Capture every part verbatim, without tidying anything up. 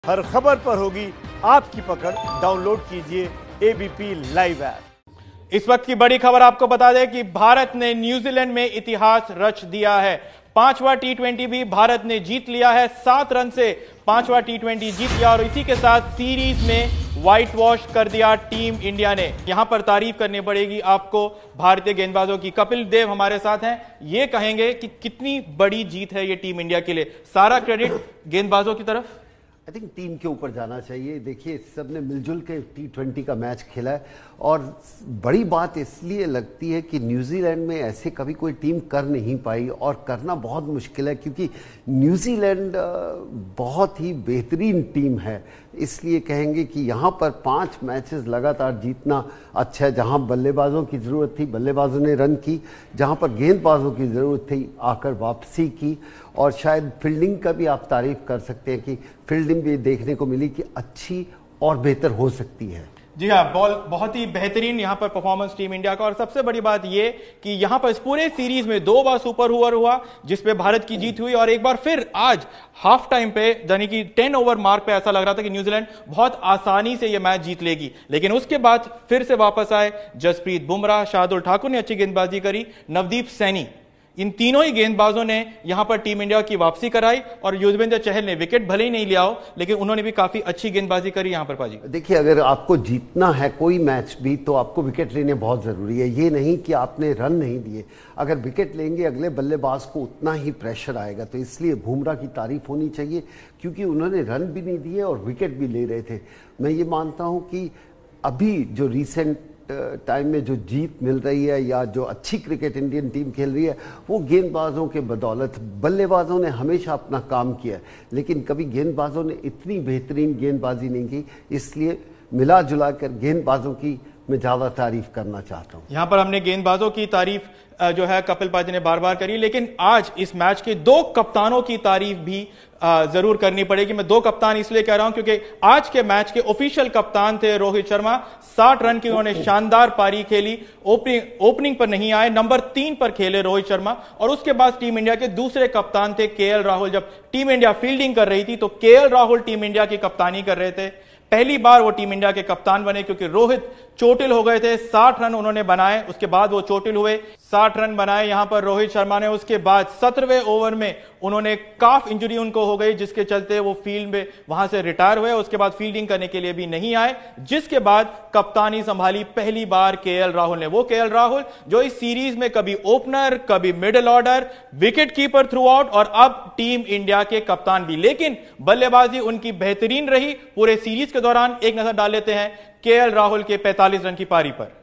हर खबर पर होगी आपकी पकड़। डाउनलोड कीजिए एबीपी लाइव ऐप। इस वक्त की बड़ी खबर आपको बता दें कि भारत ने न्यूजीलैंड में इतिहास रच दिया है। पांचवा टी ट्वेंटी भी भारत ने जीत लिया है। सात रन से पांचवा टी ट्वेंटी जीत लिया और इसी के साथ सीरीज में व्हाइट वॉश कर दिया टीम इंडिया ने। यहां पर तारीफ करनी पड़ेगी आपको भारतीय गेंदबाजों की। कपिल देव हमारे साथ हैं, ये कहेंगे कि कितनी बड़ी जीत है ये टीम इंडिया के लिए। सारा क्रेडिट गेंदबाजों की तरफ। आई थिंक टीम के ऊपर जाना चाहिए। देखिए, सब ने मिलजुल के टी ट्वेंटी का मैच खेला है और बड़ी बात इसलिए लगती है कि न्यूजीलैंड में ऐसे कभी कोई टीम कर नहीं पाई और करना बहुत मुश्किल है, क्योंकि न्यूजीलैंड बहुत ही बेहतरीन टीम है। इसलिए कहेंगे कि यहाँ पर पांच मैचेस लगातार जीतना अच्छा है। जहाँ बल्लेबाजों की ज़रूरत थी बल्लेबाजों ने रन की, जहाँ पर गेंदबाजों की ज़रूरत थी आकर वापसी की, और शायद फील्डिंग का भी आप तारीफ कर सकते हैं कि फील्डिंग भी देखने को मिली कि अच्छी और बेहतर हो सकती है। जी हाँ, बॉल बहुत ही बेहतरीन यहाँ पर परफॉर्मेंस टीम इंडिया का। और सबसे बड़ी बात ये कि यहाँ पर इस पूरे सीरीज में दो बार सुपर ओवर हुआ जिसपे भारत की जीत हुई, और एक बार फिर आज हाफ टाइम पे यानी कि टेन ओवर मार्क पे ऐसा लग रहा था कि न्यूजीलैंड बहुत आसानी से ये मैच जीत लेगी। लेकिन उसके बाद फिर से वापस आए जसप्रीत बुमराह, शार्दुल ठाकुर ने अच्छी गेंदबाजी करी, नवदीप सैनी, इन तीनों ही गेंदबाजों ने यहां पर टीम इंडिया की वापसी कराई। और युजवेंद्र चहल ने विकेट भले ही नहीं लिया हो, लेकिन उन्होंने भी काफी अच्छी गेंदबाजी करी यहां पर। पाजी देखिए, अगर आपको जीतना है कोई मैच भी तो आपको विकेट लेने बहुत जरूरी है। ये नहीं कि आपने रन नहीं दिए, अगर विकेट लेंगे अगले बल्लेबाज को उतना ही प्रेशर आएगा। तो इसलिए बुमराह की तारीफ होनी चाहिए, क्योंकि उन्होंने रन भी नहीं दिए और विकेट भी ले रहे थे। मैं ये मानता हूं कि अभी जो रिसेंट टाइम में जो जीत मिल रही है या जो अच्छी क्रिकेट इंडियन टीम खेल रही है वो गेंदबाजों के बदौलत। बल्लेबाजों ने हमेशा अपना काम किया, लेकिन कभी गेंदबाजों ने इतनी बेहतरीन गेंदबाजी नहीं की। इसलिए मिला जुला कर गेंदबाजों की मैं ज्यादा तारीफ करना चाहता हूं। यहां पर हमने गेंदबाजों की तारीफ जो है कपिल पाजी ने बार बार करी, लेकिन आज इस मैच के दो कप्तानों की तारीफ भी जरूर करनी पड़ेगी। मैं दो कप्तान इसलिए कह रहा हूं क्योंकि आज के मैच के ऑफिशियल कप्तान थे रोहित शर्मा। साठ रन की उन्होंने शानदार पारी खेली, ओपनिंग ओपनिंग पर नहीं आए, नंबर तीन पर खेले रोहित शर्मा। और उसके बाद टीम इंडिया के दूसरे कप्तान थे केएल राहुल। जब टीम इंडिया फील्डिंग कर रही थी तो केएल राहुल टीम इंडिया की कप्तानी कर रहे थे। पहली बार वो टीम इंडिया के कप्तान बने क्योंकि रोहित चोटिल हो गए थे। साठ रन उन्होंने बनाए, उसके बाद वो चोटिल हुए। साठ रन बनाए यहां पर रोहित शर्मा ने। उसके बाद सत्रहवें ओवर में उन्होंने काफ इंजरी उनको हो गई, जिसके चलते वो फील्ड में वहां से रिटायर हुए। उसके बाद फील्डिंग करने के लिए भी नहीं आए, जिसके बाद कप्तानी संभाली पहली बार केएल राहुल ने। वो केएल राहुल जो इस सीरीज में कभी ओपनर, कभी middle order, wicket keeper throughout और अब टीम इंडिया के कप्तान भी। लेकिन बल्लेबाजी उनकी बेहतरीन रही पूरे सीरीज के दौरान। एक नजर डाल लेते हैं केएल राहुल के पैंतालीस रन की पारी पर।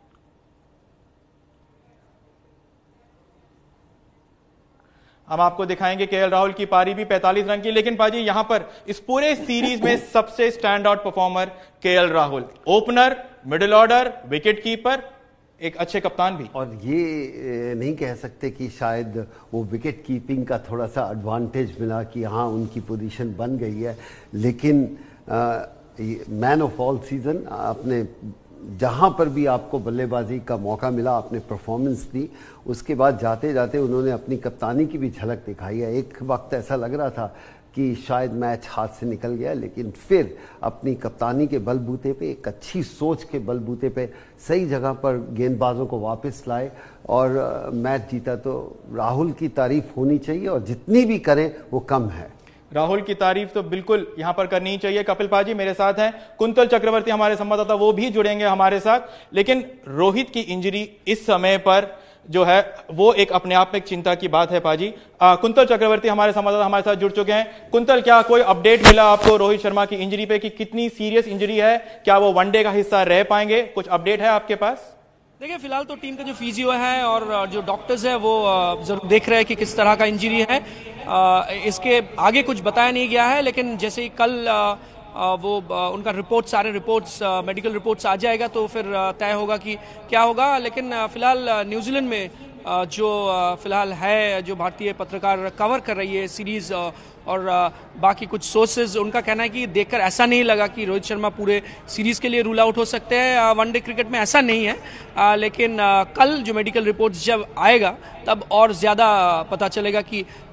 हम आपको दिखाएंगे केएल राहुल की पारी भी पैंतालीस रन की। लेकिन पाजी यहां पर इस पूरे सीरीज में सबसे stand out performer KL Rahul, opener, middle order, wicket keeper, एक अच्छे कप्तान भी। और ये नहीं कह सकते कि शायद वो विकेट कीपिंग का थोड़ा सा एडवांटेज मिला कि हाँ उनकी पोजीशन बन गई है, लेकिन मैन ऑफ ऑल सीजन आपने जहाँ पर भी आपको बल्लेबाजी का मौका मिला आपने परफॉर्मेंस दी। उसके बाद जाते जाते उन्होंने अपनी कप्तानी की भी झलक दिखाई है। एक वक्त ऐसा लग रहा था कि शायद मैच हाथ से निकल गया, लेकिन फिर अपनी कप्तानी के बलबूते पे, एक अच्छी सोच के बलबूते पे सही जगह पर गेंदबाजों को वापस लाए और मैच जीता। तो राहुल की तारीफ होनी चाहिए और जितनी भी करें वो कम है। राहुल की तारीफ तो बिल्कुल यहां पर करनी ही चाहिए। कपिल पाजी मेरे साथ हैं, कुंतल चक्रवर्ती हमारे संवाददाता वो भी जुड़ेंगे हमारे साथ। लेकिन रोहित की इंजरी इस समय पर जो है वो एक अपने आप में एक चिंता की बात है पाजी। आ, कुंतल चक्रवर्ती हमारे संवाददाता हमारे साथ जुड़ चुके हैं। कुंतल, क्या कोई अपडेट मिला आपको रोहित शर्मा की इंजरी पे कि कितनी सीरियस इंजरी है? क्या वो वनडे का हिस्सा रह पाएंगे? कुछ अपडेट है आपके पास? देखिए, फिलहाल तो टीम का जो फिजियो है और जो डॉक्टर्स है वो जरूर देख रहे हैं कि किस तरह का इंजरी है। इसके आगे कुछ बताया नहीं गया है, लेकिन जैसे ही कल वो उनका रिपोर्ट, सारे रिपोर्ट्स, मेडिकल रिपोर्ट्स आ जाएगा तो फिर तय होगा कि क्या होगा। लेकिन फिलहाल न्यूजीलैंड में जो फिलहाल है, जो भारतीय पत्रकार कवर कर रही है सीरीज और बाकी कुछ सोर्सेज, उनका कहना है कि देखकर ऐसा नहीं लगा कि रोहित शर्मा पूरे सीरीज के लिए रूल आउट हो सकते हैं। वनडे क्रिकेट में ऐसा नहीं है, लेकिन कल जो मेडिकल रिपोर्ट्स जब आएगा तब और ज़्यादा पता चलेगा कि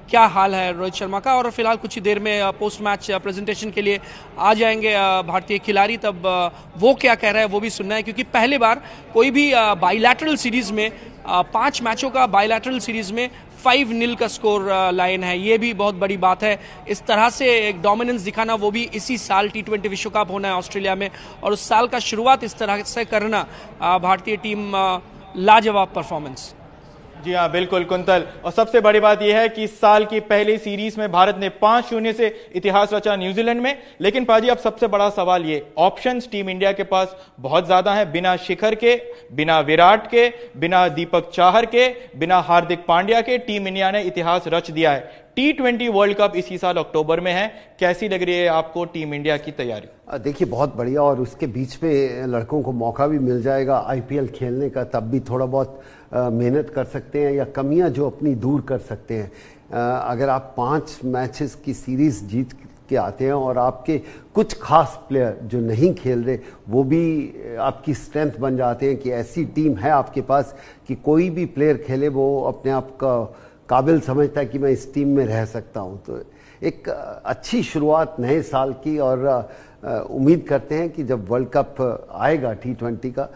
क्या हाल है रोहित शर्मा का। और फिलहाल कुछ ही देर में पोस्ट मैच प्रेजेंटेशन के लिए आ जाएंगे भारतीय खिलाड़ी, तब वो क्या कह रहे हैं वो भी सुनना है, क्योंकि पहली बार कोई भी बाइलैटरल सीरीज में, पांच मैचों का बाइलैटरल सीरीज में फाइव नील का स्कोर लाइन है। ये भी बहुत बड़ी बात है। इस तरह से एक डोमिनेंस दिखाना, वो भी इसी साल टी ट्वेंटी विश्व कप होना है ऑस्ट्रेलिया में, और उस साल का शुरुआत इस तरह से करना, भारतीय टीम लाजवाब परफॉर्मेंस। जी हाँ, बिल्कुल कुंतल। और सबसे बड़ी बात यह है कि इस साल की पहली सीरीज में भारत ने पांच शून्य से इतिहास रचा न्यूजीलैंड में। लेकिन पाजी, अब सबसे बड़ा सवाल ये, ऑप्शंस टीम इंडिया के पास बहुत ज्यादा हैं। बिना शिखर के, बिना विराट के, बिना दीपक चाहर के, बिना हार्दिक पांड्या के टीम इंडिया ने इतिहास रच दिया है। टी ट्वेंटी वर्ल्ड कप इसी साल अक्टूबर में है। कैसी लग रही है आपको टीम इंडिया की तैयारी? देखिए, बहुत बढ़िया, और उसके बीच में लड़कों को मौका भी मिल जाएगा आईपीएल खेलने का, तब भी थोड़ा बहुत मेहनत कर सकते हैं या कमियां जो अपनी दूर कर सकते हैं। अगर आप पांच मैचेस की सीरीज जीत के आते हैं और आपके कुछ खास प्लेयर जो नहीं खेल रहे वो भी आपकी स्ट्रेंथ बन जाते हैं, कि ऐसी टीम है आपके पास कि कोई भी प्लेयर खेले वो अपने आप का काबिल समझता है कि मैं इस टीम में रह सकता हूं। तो एक अच्छी शुरुआत नए साल की, और उम्मीद करते हैं कि जब वर्ल्ड कप आएगा टी ट्वेंटी का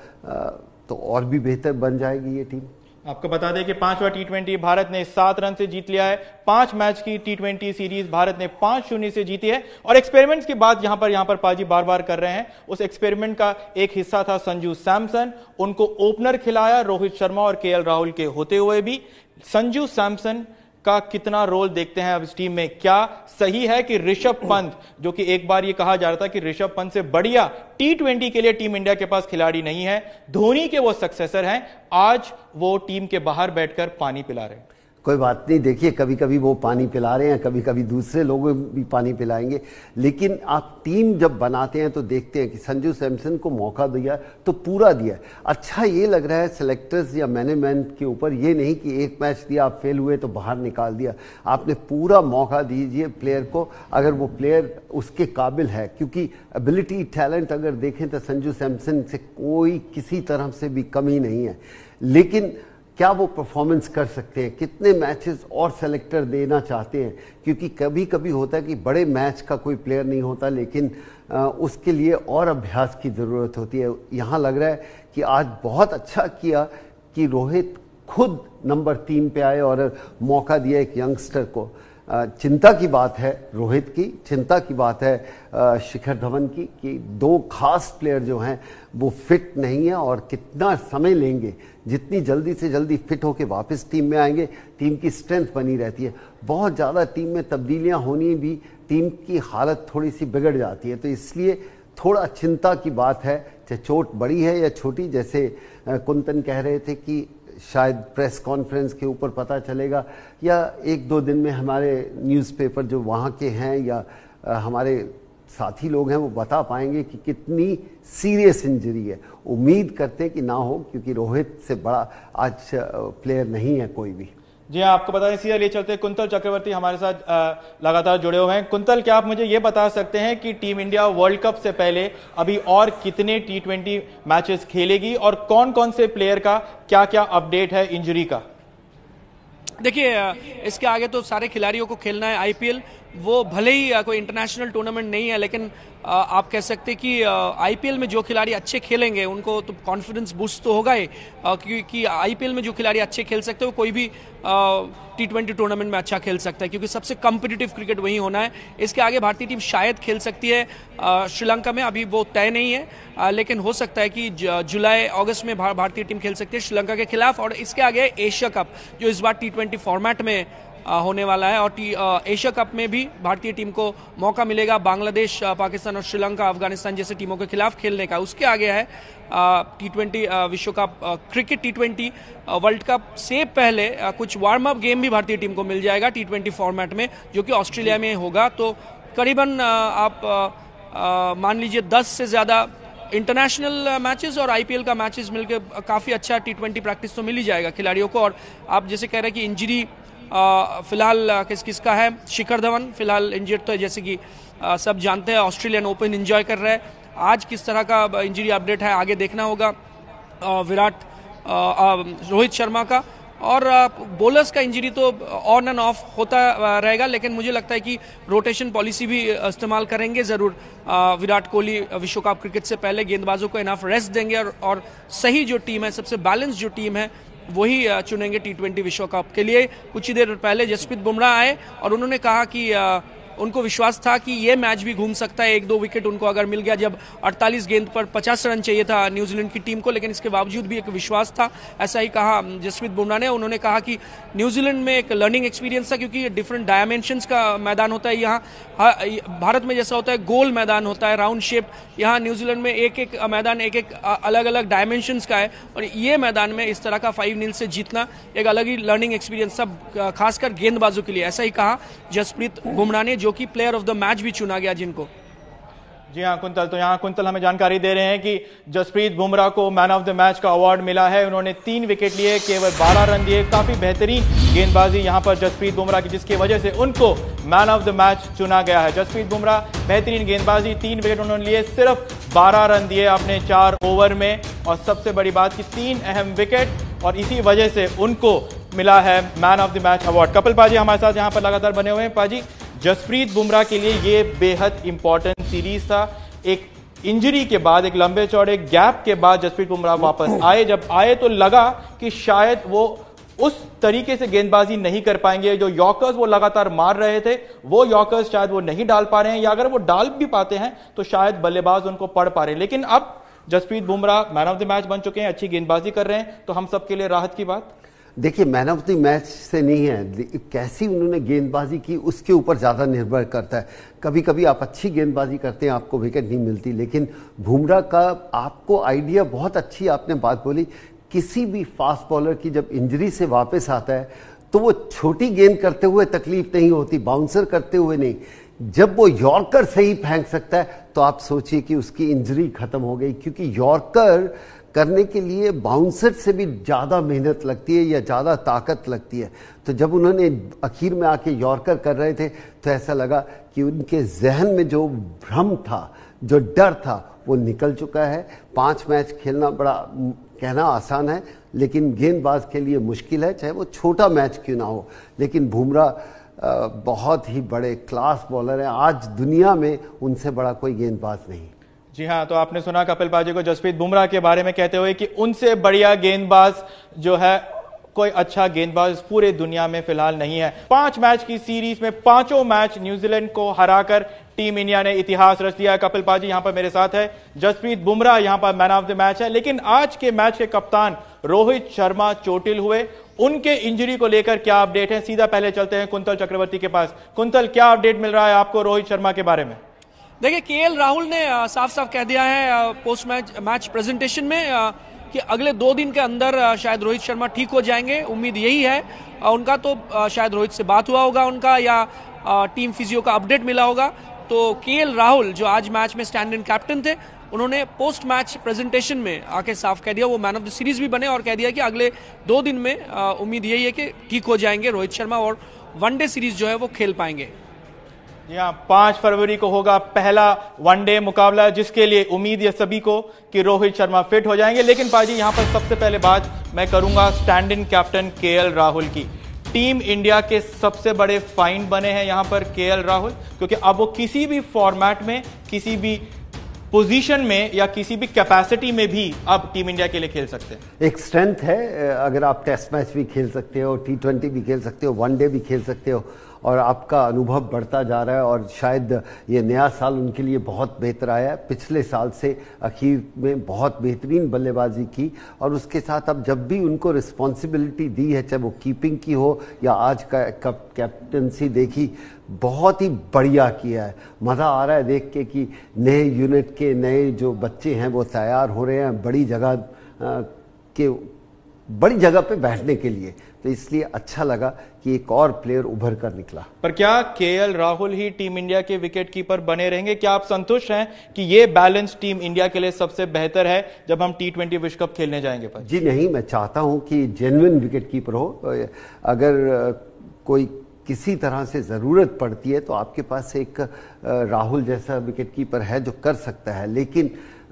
तो और भी बेहतर बन जाएगी ये टीम। आपको बता दें कि पांचवा टी ट्वेंटी भारत ने सात रन से जीत लिया है। पांच मैच की टी ट्वेंटी सीरीज भारत ने पांच शून्य से जीती है। और एक्सपेरिमेंट्स की बात यहां पर यहां पर पाजी बार बार कर रहे हैं, उस एक्सपेरिमेंट का एक हिस्सा था संजू सैमसन। उनको ओपनर खिलाया रोहित शर्मा और के एल राहुल के होते हुए भी। संजू सैमसन का कितना रोल देखते हैं अब इस टीम में? क्या सही है कि ऋषभ पंत, जो कि एक बार ये कहा जा रहा था कि ऋषभ पंत से बढ़िया टी ट्वेंटी के लिए टीम इंडिया के पास खिलाड़ी नहीं है, धोनी के वो सक्सेसर हैं, आज वो टीम के बाहर बैठकर पानी पिला रहे हैं? कोई बात नहीं, देखिए कभी कभी वो पानी पिला रहे हैं, कभी कभी दूसरे लोग भी पानी पिलाएंगे, लेकिन आप टीम जब बनाते हैं तो देखते हैं कि संजू सैमसन को मौका दिया तो पूरा दिया। अच्छा ये लग रहा है सेलेक्टर्स या मैनेजमेंट के ऊपर, ये नहीं कि एक मैच दिया आप फेल हुए तो बाहर निकाल दिया। आपने पूरा मौका दीजिए प्लेयर को, अगर वो प्लेयर उसके काबिल है, क्योंकि एबिलिटी टैलेंट अगर देखें तो संजू सैमसन से कोई किसी तरह से भी कमी नहीं है। लेकिन क्या वो परफॉर्मेंस कर सकते हैं, कितने मैचेस और सेलेक्टर देना चाहते हैं, क्योंकि कभी कभी होता है कि बड़े मैच का कोई प्लेयर नहीं होता, लेकिन आ, उसके लिए और अभ्यास की ज़रूरत होती है। यहाँ लग रहा है कि आज बहुत अच्छा किया कि रोहित खुद नंबर तीन पे आए और मौका दिया एक यंगस्टर को। चिंता की बात है रोहित की, चिंता की बात है शिखर धवन की, कि दो खास प्लेयर जो हैं वो फिट नहीं है, और कितना समय लेंगे। जितनी जल्दी से जल्दी फिट होके वापस टीम में आएंगे, टीम की स्ट्रेंथ बनी रहती है। बहुत ज़्यादा टीम में तब्दीलियां होनी भी टीम की हालत थोड़ी सी बिगड़ जाती है, तो इसलिए थोड़ा चिंता की बात है। चाहे चोट बड़ी है या छोटी, जैसे कुंतन कह रहे थे कि शायद प्रेस कॉन्फ्रेंस के ऊपर पता चलेगा, या एक दो दिन में हमारे न्यूज़पेपर जो वहाँ के हैं या हमारे साथी लोग हैं वो बता पाएंगे कि कितनी सीरियस इंजरी है। उम्मीद करते हैं कि ना हो, क्योंकि रोहित से बड़ा आज प्लेयर नहीं है कोई भी। जी हाँ, आपको बता दें सीधा ले चलते हैं, कुंतल चक्रवर्ती हमारे साथ लगातार जुड़े हुए हैं। कुंतल, क्या आप मुझे ये बता सकते हैं कि टीम इंडिया वर्ल्ड कप से पहले अभी और कितने टी ट्वेंटी मैचेस खेलेगी, और कौन कौन से प्लेयर का क्या क्या अपडेट है इंजरी का? देखिए, इसके आगे तो सारे खिलाड़ियों को खेलना है आईपीएल। वो भले ही कोई इंटरनेशनल टूर्नामेंट नहीं है, लेकिन आप कह सकते हैं कि आईपीएल में जो खिलाड़ी अच्छे खेलेंगे उनको तो कॉन्फिडेंस बूस्ट तो होगा ही, क्योंकि आईपीएल में जो खिलाड़ी अच्छे खेल सकते हैं वो कोई भी टी ट्वेंटी टूर्नामेंट में अच्छा खेल सकता है, क्योंकि सबसे कॉम्पिटिटिव क्रिकेट वही होना है। इसके आगे भारतीय टीम शायद खेल सकती है श्रीलंका में, अभी वो तय नहीं है, लेकिन हो सकता है कि जुलाई अगस्त में भारतीय टीम खेल सकती है श्रीलंका के खिलाफ। और इसके आगे एशिया कप जो इस बार टी ट्वेंटी फॉर्मेट में होने वाला है, और टी एशिया कप में भी भारतीय टीम को मौका मिलेगा बांग्लादेश, पाकिस्तान और श्रीलंका, अफगानिस्तान जैसे टीमों के खिलाफ खेलने का। उसके आगे है टी ट्वेंटी विश्व cup cricket, T twenty world cup से पहले कुछ वार्म अप गेम भी भारतीय टीम को मिल जाएगा टी ट्वेंटी फॉर्मेट में, जो कि ऑस्ट्रेलिया में होगा। तो करीबन आप मान लीजिए दस से ज़्यादा इंटरनेशनल मैचेस और आईपीएल का मैचेस मिलकर काफ़ी अच्छा टी ट्वेंटी प्रैक्टिस तो मिल ही जाएगा खिलाड़ियों को। और आप जैसे कह रहे हैं कि इंजरी फिलहाल किस किस का है, शिखर धवन फिलहाल इंजर्ड तो है, जैसे कि आ, सब जानते हैं ऑस्ट्रेलियन ओपन एंजॉय कर रहे हैं। आज किस तरह का इंजरी अपडेट है आगे देखना होगा। विराट रोहित शर्मा का और बॉलर्स का इंजरी तो ऑन एंड ऑफ होता रहेगा, लेकिन मुझे लगता है कि रोटेशन पॉलिसी भी इस्तेमाल करेंगे ज़रूर। विराट कोहली विश्व कप क्रिकेट से पहले गेंदबाजों को इनफ रेस्ट देंगे और, और सही जो टीम है, सबसे बैलेंस जो टीम है वही चुनेंगे टी ट्वेंटी विश्व कप के लिए। कुछ ही देर पहले जसप्रीत बुमराह आए और उन्होंने कहा कि उनको विश्वास था कि ये मैच भी घूम सकता है, एक दो विकेट उनको अगर मिल गया, जब अड़तालीस गेंद पर पचास रन चाहिए था न्यूजीलैंड की टीम को, लेकिन इसके बावजूद भी एक विश्वास था। ऐसा ही कहा जसप्रीत बुमराह ने। उन्होंने कहा कि न्यूजीलैंड में एक लर्निंग एक्सपीरियंस था, क्योंकि डिफरेंट डायमेंशंस का मैदान होता है। यहाँ भारत में जैसा होता है गोल मैदान होता है, राउंड शेप, यहाँ न्यूजीलैंड में एक एक मैदान एक एक अलग अलग डायमेंशंस का है, और ये मैदान में इस तरह का फाइव नील से जीतना एक अलग ही लर्निंग एक्सपीरियंस था, खासकर गेंदबाजों के लिए। ऐसा ही कहा जसप्रीत बुमराह ने, जो कि प्लेयर ऑफ द मैच भी चुना गया जिनको। जी हाँ कुंतल, तो यहाँ कुंतल हमें जानकारी दे रहे हैं कि जसप्रीत बुमराह को मैन ऑफ द मैच का अवार्ड मिला है। उन्होंने तीन विकेट लिए, केवल बारह रन दिए, काफी बेहतरीन गेंदबाजी यहाँ पर जसप्रीत बुमराह की, जिसकी वजह से उनको मैन ऑफ द मैच चुना गया है। जसप्रीत बुमराह बेहतरीन गेंदबाजी, तीन विकेट उन्होंने लिए, सिर्फ बारह रन दिए अपने चार ओवर में, और सबसे बड़ी बात की तीन अहम विकेट, और इसी वजह से उनको मिला है man of the match award. Kapil paaji हमारे साथ यहाँ पर लगातार बने हुए हैं। पाजी, जसप्रीत बुमराह के लिए ये बेहद इंपॉर्टेंट सीरीज था। एक इंजरी के बाद, एक लंबे चौड़े गैप के बाद जसप्रीत बुमराह वापस आए। जब आए तो लगा कि शायद वो उस तरीके से गेंदबाजी नहीं कर पाएंगे, जो यॉर्कर्स वो लगातार मार रहे थे, वो यॉर्कर्स शायद वो नहीं डाल पा रहे हैं, या अगर वो डाल भी पाते हैं तो शायद बल्लेबाज उनको पढ़ पा रहे हैं। लेकिन अब Jasprit Bumrah man of the match बन चुके हैं, अच्छी गेंदबाजी कर रहे हैं, तो हम सबके लिए राहत की बात। देखिए, मैन ऑफ द मैच से नहीं है, कैसी उन्होंने गेंदबाजी की उसके ऊपर ज़्यादा निर्भर करता है। कभी कभी आप अच्छी गेंदबाजी करते हैं, आपको विकेट नहीं मिलती, लेकिन बुमराह का आपको आइडिया बहुत अच्छी आपने बात बोली। किसी भी फास्ट बॉलर की जब इंजरी से वापस आता है तो वो छोटी गेंद करते हुए तकलीफ नहीं होती, बाउंसर करते हुए नहीं। जब वो यॉर्कर सही फेंक सकता है तो आप सोचिए कि उसकी इंजरी खत्म हो गई, क्योंकि यॉर्कर करने के लिए बाउंसर से भी ज़्यादा मेहनत लगती है या ज़्यादा ताकत लगती है। तो जब उन्होंने आखिर में आके यॉर्कर कर रहे थे तो ऐसा लगा कि उनके जहन में जो भ्रम था, जो डर था, वो निकल चुका है। पांच मैच खेलना बड़ा कहना आसान है, लेकिन गेंदबाज के लिए मुश्किल है, चाहे वो छोटा मैच क्यों ना हो। लेकिन बुमराह बहुत ही बड़े क्लास बॉलर हैं, आज दुनिया में उनसे बड़ा कोई गेंदबाज नहीं। जी हाँ, तो आपने सुना कपिल पाजी को जसप्रीत बुमराह के बारे में कहते हुए कि उनसे बढ़िया गेंदबाज जो है, कोई अच्छा गेंदबाज पूरे दुनिया में फिलहाल नहीं है। पांच मैच की सीरीज में पांचों मैच न्यूजीलैंड को हराकर टीम इंडिया ने इतिहास रच दिया। कपिल पाजी यहां पर मेरे साथ है, जसप्रीत बुमराह यहां पर मैन ऑफ द मैच है, लेकिन आज के मैच के कप्तान रोहित शर्मा चोटिल हुए। उनके इंजरी को लेकर क्या अपडेट है? सीधा पहले चलते हैं कुंतल चक्रवर्ती के पास। कुंतल, क्या अपडेट मिल रहा है आपको रोहित शर्मा के बारे में? देखिए, केएल राहुल ने साफ साफ कह दिया है पोस्ट मैच मैच प्रेजेंटेशन में कि अगले दो दिन के अंदर शायद रोहित शर्मा ठीक हो जाएंगे। उम्मीद यही है उनका, तो शायद रोहित से बात हुआ होगा उनका, या टीम फिजियो का अपडेट मिला होगा। तो केएल राहुल जो आज मैच में स्टैंड इन कैप्टन थे, उन्होंने पोस्ट मैच प्रेजेंटेशन में आके साफ कह दिया वो मैन ऑफ द सीरीज भी बने, और कह दिया कि अगले दो दिन में उम्मीद यही है कि ठीक हो जाएंगे रोहित शर्मा और वनडे सीरीज जो है वो खेल पाएंगे। जी हाँ, पांच फरवरी को होगा पहला वनडे मुकाबला, जिसके लिए उम्मीद है सभी को कि रोहित शर्मा फिट हो जाएंगे। लेकिन पाजी, यहां पर सबसे पहले बात मैं करूंगा stand in captain KL Rahul की। टीम इंडिया के सबसे बड़े फाइंड बने हैं यहां पर केएल राहुल, क्योंकि अब वो किसी भी फॉर्मेट में, किसी भी पोजीशन में या किसी भी कैपेसिटी में भी अब टीम इंडिया के लिए खेल सकते हैं। एक स्ट्रेंथ है, अगर आप टेस्ट मैच भी खेल सकते हो, टी ट्वेंटी भी खेल सकते हो, वनडे भी खेल सकते हो, और आपका अनुभव बढ़ता जा रहा है। और शायद ये नया साल उनके लिए बहुत बेहतर आया है। पिछले साल से आखिर में बहुत बेहतरीन बल्लेबाजी की, और उसके साथ अब जब भी उनको रिस्पॉन्सिबिलिटी दी है, चाहे वो कीपिंग की हो या आज का कैप्टनसी देखी, बहुत ही बढ़िया किया है। मज़ा आ रहा है देख के कि नए यूनिट के नए जो बच्चे हैं वो तैयार हो रहे हैं बड़ी जगह के बड़ी जगह पे बैठने के लिए। तो इसलिए अच्छा लगा कि एक और प्लेयर उभर कर निकला। पर क्या केएल राहुल ही टीम इंडिया के विकेट कीपर बने रहेंगे? क्या आप संतुष्ट हैं कि ये बैलेंस टीम इंडिया के लिए सबसे बेहतर है जब हम टी ट्वेंटी विश्व कप खेलने जाएंगे? पर जी नहीं, मैं चाहता हूं कि जेन्युइन विकेट कीपर हो। अगर कोई किसी तरह से ज़रूरत पड़ती है तो आपके पास एक राहुल जैसा विकेट कीपर है जो कर सकता है, लेकिन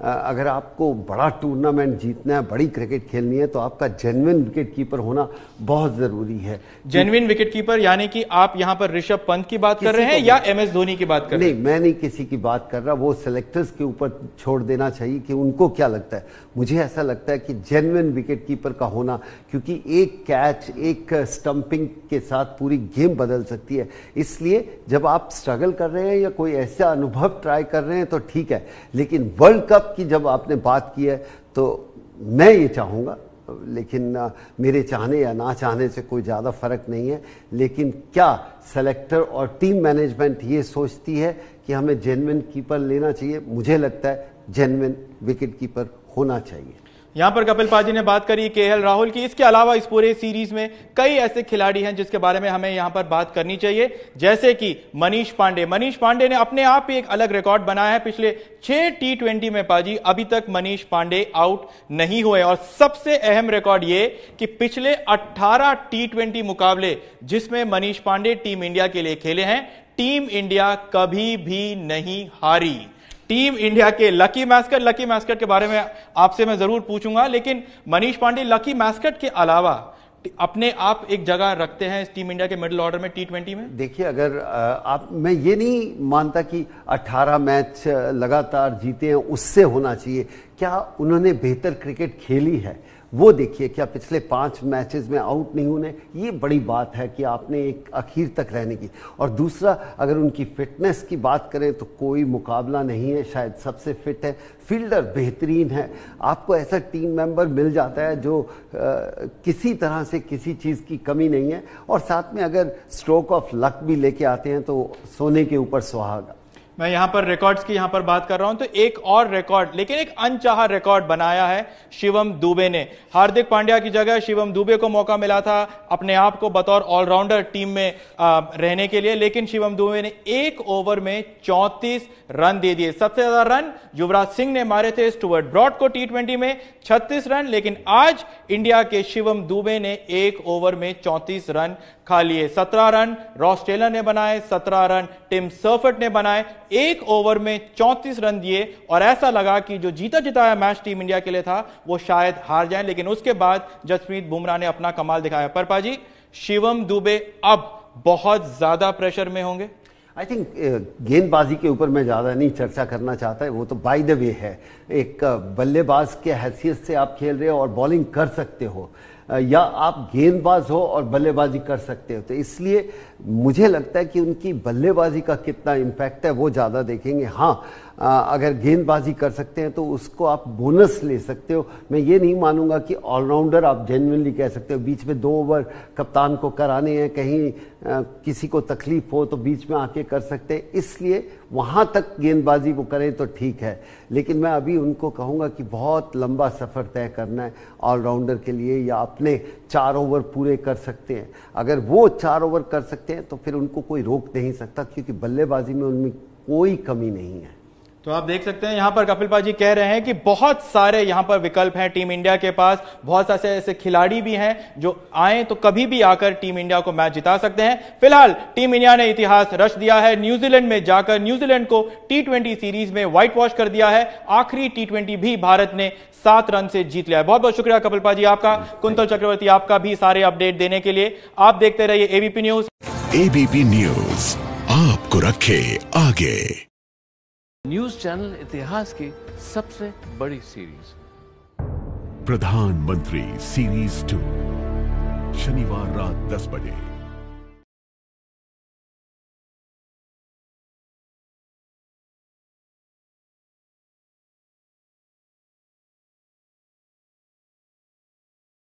अगर आपको बड़ा टूर्नामेंट जीतना है, बड़ी क्रिकेट खेलनी है, तो आपका जेन्युइन विकेट कीपर होना बहुत ज़रूरी है। जेन्युइन विकेट कीपर यानी कि आप यहां पर ऋषभ पंत की बात कर रहे हैं या एम एस धोनी की बात कर रहे हैं? नहीं, मैं नहीं किसी की बात कर रहा, वो सेलेक्टर्स के ऊपर छोड़ देना चाहिए कि उनको क्या लगता है। मुझे ऐसा लगता है कि जेन्युइन विकेट कीपर का होना, क्योंकि एक कैच, एक स्टंपिंग के साथ पूरी गेम बदल सकती है। इसलिए जब आप स्ट्रगल कर रहे हैं या कोई ऐसा अनुभव ट्राई कर रहे हैं तो ठीक है, लेकिन वर्ल्ड कप की जब आपने बात की है तो मैं ये चाहूँगा, लेकिन आ, मेरे चाहने या ना चाहने से कोई ज़्यादा फर्क नहीं है, लेकिन क्या सेलेक्टर और टीम मैनेजमेंट ये सोचती है कि हमें जेन्युइन कीपर लेना चाहिए? मुझे लगता है जेन्युइन विकेट कीपर होना चाहिए। यहां पर कपिल पाजी ने बात करी के एल राहुल की। इसके अलावा इस पूरे सीरीज में कई ऐसे खिलाड़ी हैं जिसके बारे में हमें यहां पर बात करनी चाहिए, जैसे कि मनीष पांडे। मनीष पांडे ने अपने आप ही एक अलग रिकॉर्ड बनाया है। पिछले छह टी ट्वेंटी में पाजी अभी तक मनीष पांडे आउट नहीं हुए, और सबसे अहम रिकॉर्ड ये कि पिछले अठारह टी ट्वेंटी मुकाबले जिसमें मनीष पांडे टीम इंडिया के लिए खेले हैं, टीम इंडिया कभी भी नहीं हारी। टीम इंडिया के लकी मैस्कट लकी मैस्कट के बारे में आपसे मैं जरूर पूछूंगा, लेकिन मनीष पांडे लकी मैस्कट के अलावा अपने आप एक जगह रखते हैं टीम इंडिया के मिडिल ऑर्डर में टी ट्वेंटी में? देखिए, अगर आप, मैं ये नहीं मानता कि अठारह मैच लगातार जीते हैं उससे होना चाहिए। क्या उन्होंने बेहतर क्रिकेट खेली है वो देखिए। क्या पिछले पांच मैचेस में आउट नहीं होने, ये बड़ी बात है कि आपने एक आखिर तक रहने की। और दूसरा, अगर उनकी फिटनेस की बात करें तो कोई मुकाबला नहीं है, शायद सबसे फिट है। फील्डर बेहतरीन है। आपको ऐसा टीम मेंबर मिल जाता है जो आ, किसी तरह से किसी चीज़ की कमी नहीं है, और साथ में अगर स्ट्रोक ऑफ लक भी लेके आते हैं तो सोने के ऊपर सुहागा। मैं यहां पर रिकॉर्ड्स की यहां पर बात कर रहा हूं तो एक और रिकॉर्ड, लेकिन एक अनचाहा रिकॉर्ड बनाया है शिवम दुबे ने। हार्दिक पांड्या की जगह शिवम दुबे को मौका मिला था अपने आप को बतौर ऑलराउंडर टीम में आ, रहने के लिए, लेकिन शिवम दुबे ने एक ओवर में चौंतीस रन दे दिए। सबसे ज्यादा रन युवराज सिंह ने मारे थे स्टुअर्ट ब्रॉड को टी ट्वेंटी में छत्तीस रन, लेकिन आज इंडिया के शिवम दुबे ने एक ओवर में चौंतीस रन खा लिए। सत्रह रन रॉस टेलर ने बनाए, सत्रह रन टिम सर्फर्ट ने बनाए, एक ओवर में चौंतीस रन दिए, और ऐसा लगा कि जो जीता जिताया मैच टीम इंडिया के लिए था वो शायद हार जाए, लेकिन उसके बाद जसप्रीत बुमराह ने अपना कमाल दिखाया। पर पाजी, शिवम दुबे अब बहुत ज्यादा प्रेशर में होंगे। आई थिंक गेंदबाजी के ऊपर मैं ज़्यादा नहीं चर्चा करना चाहता, वो तो बाय द वे है। एक बल्लेबाज के हैसियत से आप खेल रहे हो और बॉलिंग कर सकते हो, या आप गेंदबाज हो और बल्लेबाजी कर सकते हो, तो इसलिए मुझे लगता है कि उनकी बल्लेबाजी का कितना इम्पैक्ट है वो ज़्यादा देखेंगे। हाँ, अगर गेंदबाजी कर सकते हैं तो उसको आप बोनस ले सकते हो। मैं ये नहीं मानूंगा कि ऑलराउंडर आप जेन्युइनली कह सकते हो। बीच में दो ओवर कप्तान को कराने हैं, कहीं आ, किसी को तकलीफ हो तो बीच में आके कर सकते हैं, इसलिए वहाँ तक गेंदबाजी वो करें तो ठीक है। लेकिन मैं अभी उनको कहूँगा कि बहुत लंबा सफ़र तय करना है ऑलराउंडर के लिए, या अपने चार ओवर पूरे कर सकते हैं। अगर वो चार ओवर कर सकते हैं तो फिर उनको कोई रोक नहीं सकता, क्योंकि बल्लेबाजी में उनमें कोई कमी नहीं है। तो आप देख सकते हैं यहां पर कपिल पाजी कह रहे हैं कि बहुत सारे यहां पर विकल्प हैं टीम इंडिया के पास, बहुत सारे ऐसे खिलाड़ी भी हैं जो आए तो कभी भी आकर टीम इंडिया को मैच जिता सकते हैं। फिलहाल टीम इंडिया ने इतिहास रच दिया है, न्यूजीलैंड में जाकर न्यूजीलैंड को टी ट्वेंटी सीरीज में व्हाइट वॉश कर दिया है। आखिरी टी ट्वेंटी भी भारत ने सात रन से जीत लिया है। बहुत बहुत शुक्रिया कपिल पाजी आपका, कुंतल चक्रवर्ती आपका भी सारे अपडेट देने के लिए। आप देखते रहिए एबीपी न्यूज। एबीपी न्यूज आपको रखे आगे। न्यूज चैनल इतिहास की सबसे बड़ी सीरीज प्रधानमंत्री सीरीज टू, शनिवार रात दस बजे।